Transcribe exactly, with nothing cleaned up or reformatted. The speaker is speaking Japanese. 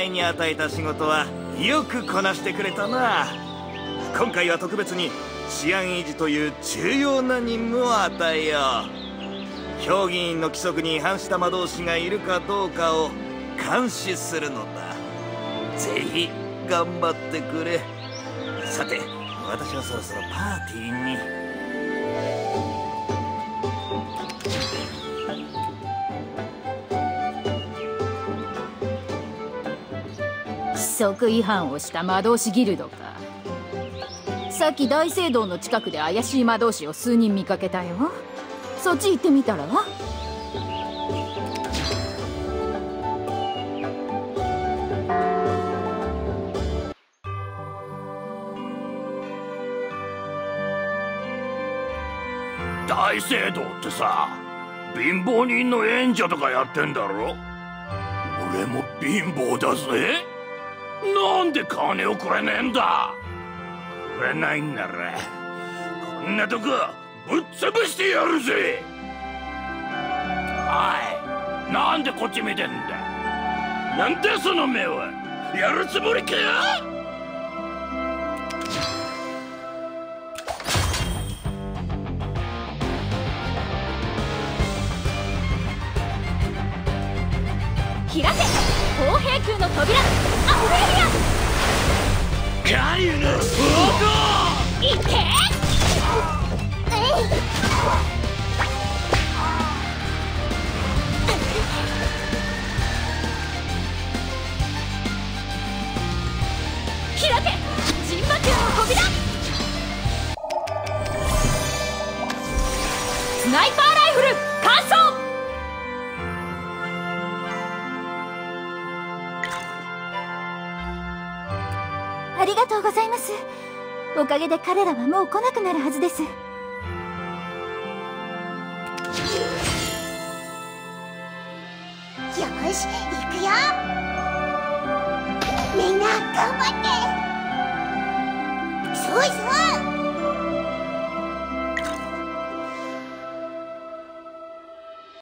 前に与えた仕事はよくこなしてくれたな。今回は特別に治安維持という重要な任務を与えよう。評議員の規則に違反した魔導士がいるかどうかを監視するのだ。ぜひ頑張ってくれ。さて、私はそろそろパーティーに。 規則違反をした魔導士ギルドか。さっき大聖堂の近くで怪しい魔導士を数人見かけたよ。そっち行ってみたら？ 大聖堂ってさ、貧乏人の援助とかやってんだろ。俺も貧乏だぜ。なんで金をくれねえんだ。くれないんならこんなとこぶっ潰してやるぜ。おい、なんでこっち見てんだ。なんでその目は。やるつもりかよ。 開け、砲兵級の扉、アフレリア。 ガリュの矛。 いけ。開け、陣馬級の扉。スナイパーライフル完走。 ありがとうございます。おかげで彼らはもう来なくなるはずです。よし、行くよ。みんな頑張って。